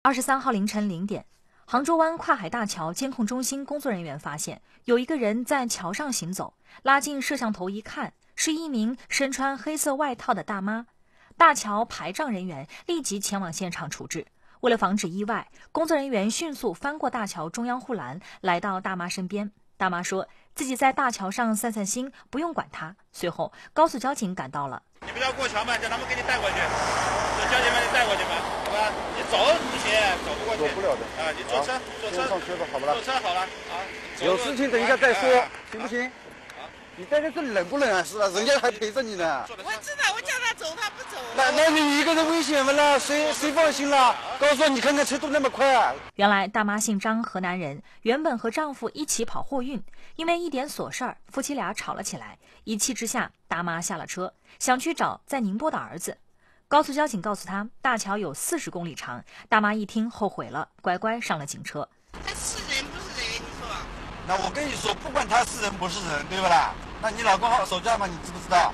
23号凌晨0点，杭州湾跨海大桥监控中心工作人员发现，有一个人在桥上行走，拉近摄像头一看，是一名身穿黑色外套的大妈。大桥排障人员立即前往现场处置。为了防止意外，工作人员迅速翻过大桥中央护栏，来到大妈身边。大妈说自己在大桥上散散心，不用管她。随后，高速交警赶到了。 你不要过桥嘛，叫他们给你带过去，叫交警把你带过去嘛，好吧？你走不行，走不过去。 走不了的啊！你坐车，坐车， 上车吧，好不啦？ 坐车好了啊。 有事情等一下再说，行不行？你在这冷不冷啊？是啊，人家还陪着你呢。 我知道，我叫他走，他不走。 那你一个人危险吗？那谁放心了？告诉你看看车都那么快啊！ 原来大妈姓张，河南人，原本和丈夫一起跑货运，因为一点琐事儿，夫妻俩吵了起来。一气之下，大妈下了车，想去找在宁波的儿子。高速交警告诉她，大桥有40公里长。大妈一听后悔了，乖乖上了警车。 他是人不是人，你说？ 那我跟你说，不管他是人不是人，对不啦？那你老公手机号码你知不知道？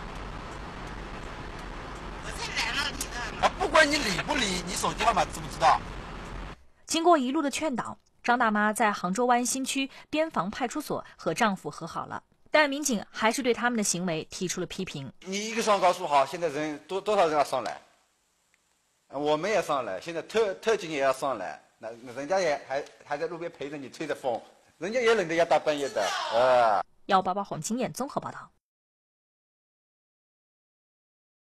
我才懒了你的。 啊，不管你理不理，你手机号码知不知道？ 经过一路的劝导，张大妈在杭州湾新区边防派出所和丈夫和好了，但民警还是对他们的行为提出了批评。 你一个上高速好，现在人多少人要上来？我们也上来，现在特警也要上来，那人家也还在路边陪着你吹着风，人家也冷得要大半夜的， 188红经验综合报道。